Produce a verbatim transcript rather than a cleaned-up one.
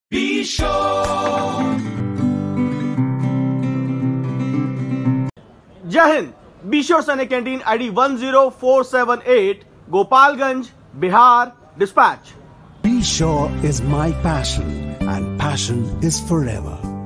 BeSure. Jai Hind. BeSure Sainik Canteen I D one zero four seven eight, Gopalganj, Bihar. Dispatch. BeSure is my passion, and passion is forever.